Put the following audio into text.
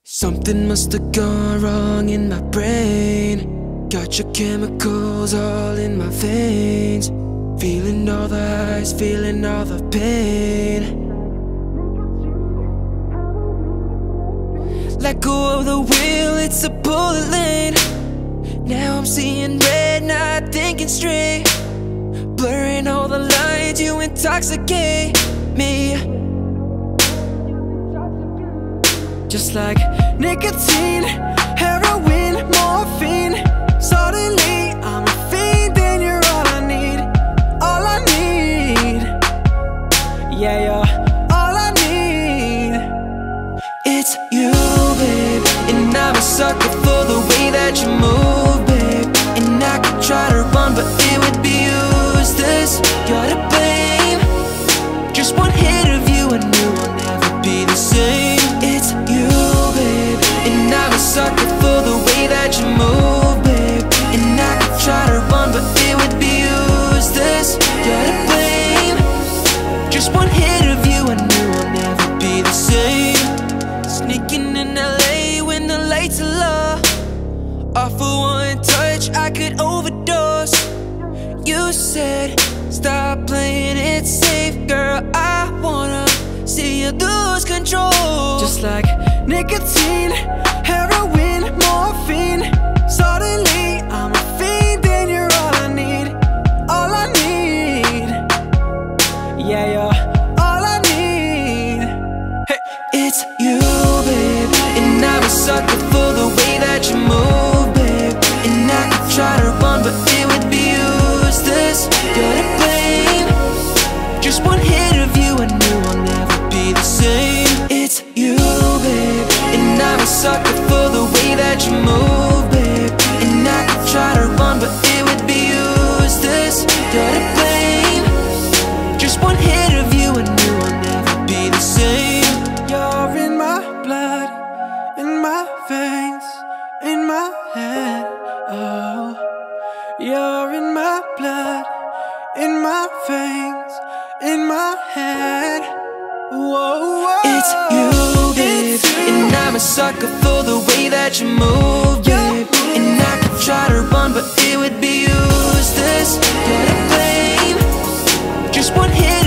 Something must have gone wrong in my brain. Got your chemicals all in my veins. Feeling all the highs, feeling all the pain. Let go of the wheel, it's a bullet lane. Now I'm seeing red, not thinking straight. Blurring all the lines, you intoxicate me. Just like nicotine, heroin, morphine. Suddenly I'm a fiend and you're all I need. All I need. Yeah, you're all I need. It's you, babe. And I'm a sucker for the way that you move, babe. And I could try to run, but it would be useless. You're to blame. Just one hit of you, I knew I'll never be the same. It's you, babe. And I'm a sucker for the way that you move, babe. And I could try to run, but it would be useless. You're to blame. Just one hit of you, I knew I'll never be the same. Sneaking in LA when the lights are low. Off for one touch, I could overdose. You said, stop playing it safe, girl. I wanna see you lose control. Just like nicotine, heroin, morphine. Suddenly I'm a fiend and you're all I need. All I need. Yeah, you're all I need. Hey, it's you, babe. And I'm a sucker for the way that you move, babe. And I could try to run, but it would be useless. You're to blame. Just one hit of you, I knew I'll never be the same. It's you, babe. And I'm a sucker for the way that you move, babe. And I could try to run, but it would be useless. You're to blame. Just one hit of you, I knew I'll never be the same. You're in my blood, in my veins, in my head. Oh, you're in my blood, in my veins, in my head. Whoa, whoa. It's you, babe. And I'm a sucker for the way that you move, babe. And I could try to run, but it would be useless. You're to blame. Just one hit